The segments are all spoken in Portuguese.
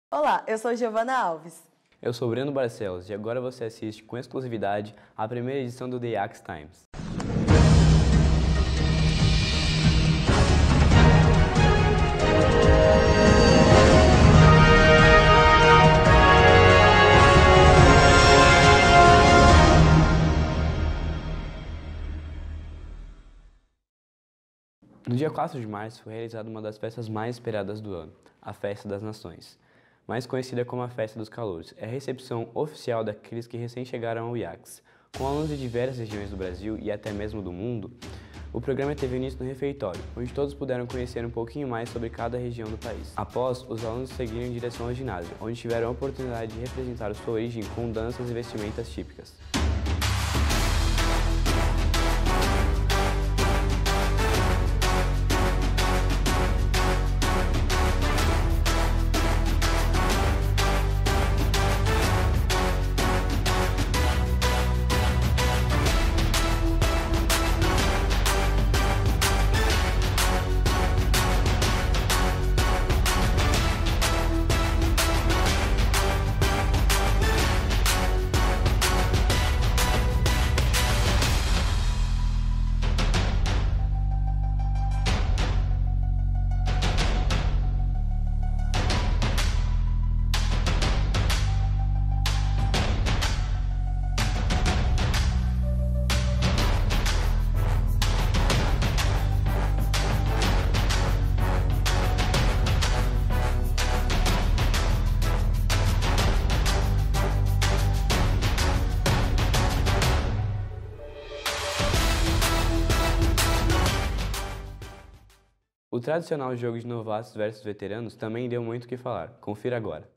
Olá, eu sou Giovana Alves. Eu sou Breno Barcelos e agora você assiste com exclusividade a primeira edição do The Yax Times. No dia 4 de março foi realizada uma das festas mais esperadas do ano, a Festa das Nações, mais conhecida como a Festa dos Calouros. É a recepção oficial daqueles que recém chegaram ao Yax. Com alunos de diversas regiões do Brasil e até mesmo do mundo, o programa teve início no refeitório, onde todos puderam conhecer um pouquinho mais sobre cada região do país. Após, os alunos seguiram em direção ao ginásio, onde tiveram a oportunidade de representar sua origem com danças e vestimentas típicas. O tradicional jogo de novatos versus veteranos também deu muito o que falar. Confira agora.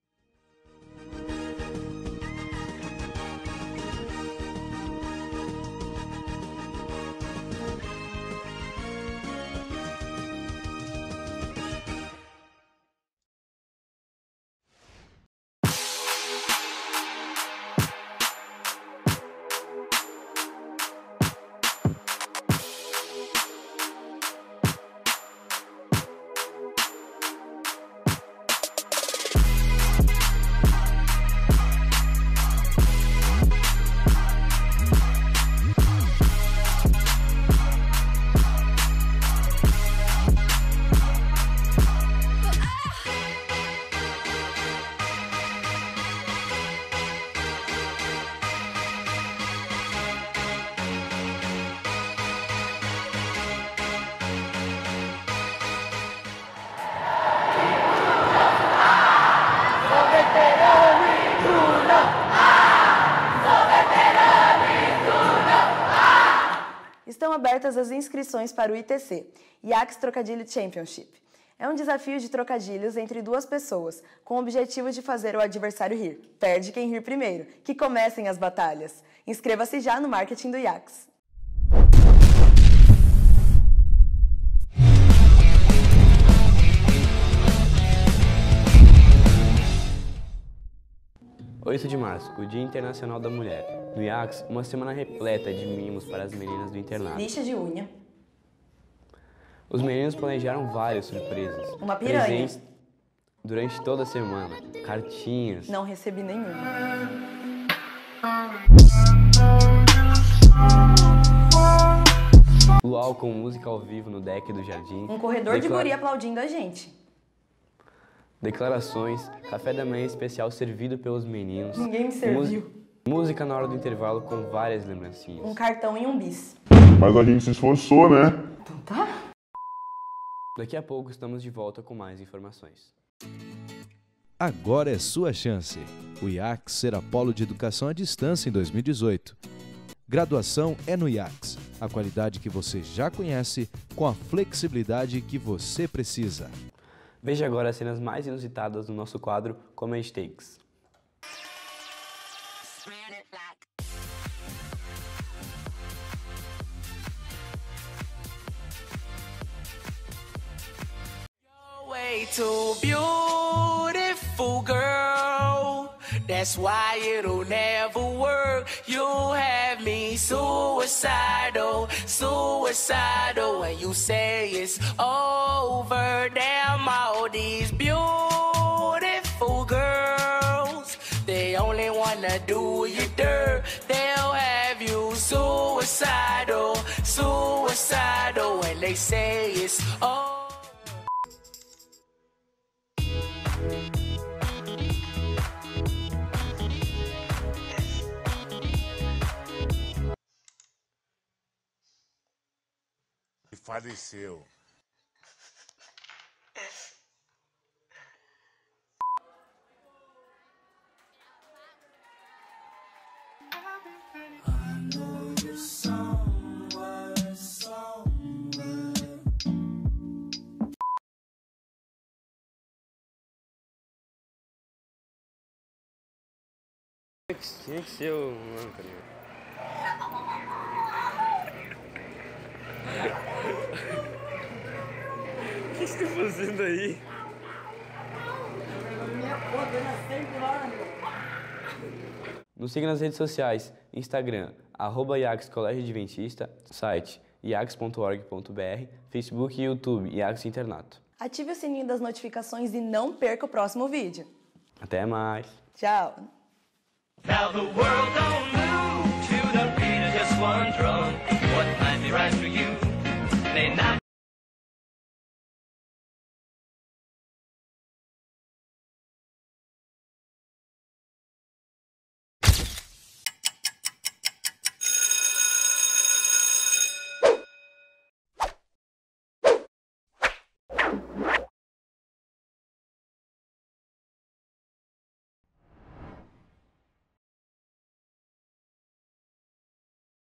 Estão abertas as inscrições para o ITC, Yax Trocadilho Championship. É um desafio de trocadilhos entre duas pessoas, com o objetivo de fazer o adversário rir. Perde quem rir primeiro. Que comecem as batalhas. Inscreva-se já no marketing do Yax. (8 de março, o Dia Internacional da Mulher. No Yax, uma semana repleta de mimos para as meninas do internato. Lixa de unha. Os meninos planejaram várias surpresas. Uma piranha. Presentes durante toda a semana. Cartinhas. Não recebi nenhuma. Luau com música ao vivo no deck do jardim. Um corredor de guri aplaudindo a gente. Declarações, café da manhã especial servido pelos meninos. Ninguém me serviu. Música na hora do intervalo com várias lembrancinhas. Um cartão e um bis. Mas a gente se esforçou, né? Então tá. Daqui a pouco estamos de volta com mais informações. Agora é sua chance. O Yax será polo de educação à distância em 2018. Graduação é no Yax. A qualidade que você já conhece com a flexibilidade que você precisa. Veja agora as cenas mais inusitadas do nosso quadro Comment Takes. Way too beautiful, girl. That's why it'll never work. You have me suicidal, suicidal. When you say it's over, damn all these beautiful wanna do you dirt. They'll have you suicidal, suicidal when they say it's all. Faleceu. Tinha que ser o âncora. O que você tá fazendo aí? Nos siga nas redes sociais, Instagram, @IACS Colégio Adventista, site iacs.org.br, Facebook e YouTube, IACS Internato. Ative o sininho das notificações e não perca o próximo vídeo. Até mais! Tchau! Now the world don't move to the beat of just one drum. What might be right for you may not